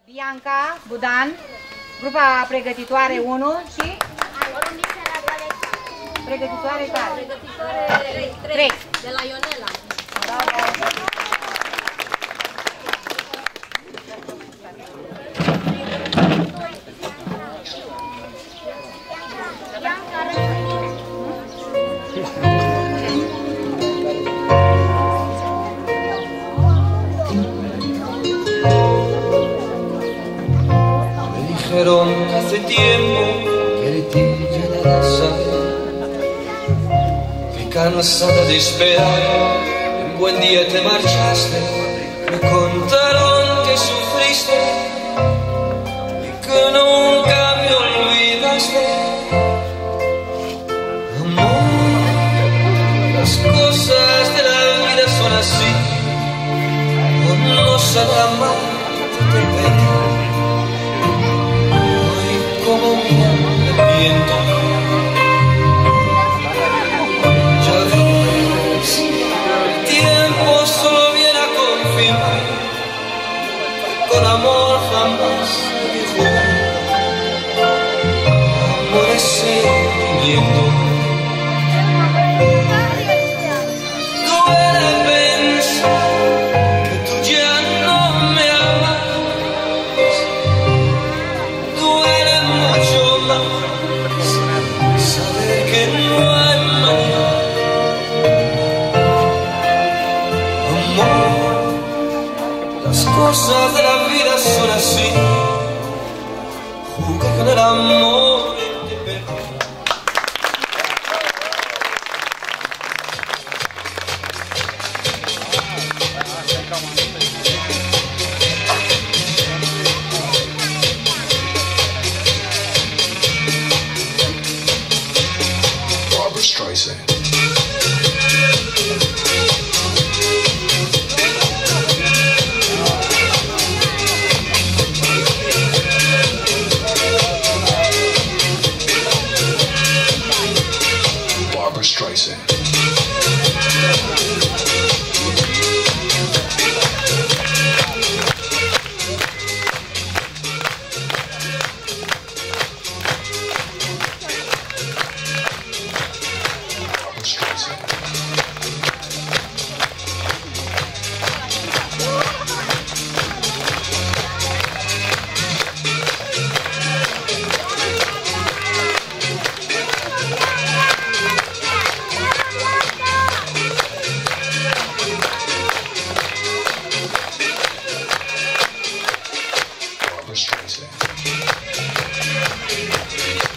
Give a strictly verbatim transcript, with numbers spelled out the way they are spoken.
Bianca Budan, grupa pregătitoare unu și pregătitoare tare. Pregătitoare trei, de la Ionela. Bravo. Dijeron hace tiempo que de ti ya nada sabe, que cansada de esperar un buen día te marchaste. Me contaron que sufriste y que nunca me olvidaste. Amor, las cosas de la vida son así, no se amar te pedí. Como el viento, ya ves, el tiempo solo viene a confirmar, con amor jamás dijo, amor es sentimiento. Duele pensar que tú ya no me amas. Saber que no hay mañana. Amor, las cosas de la vida son así. Jugué con el amor y te perdí. Barbra Streisand. Barbra Streisand. Barbra Streisand.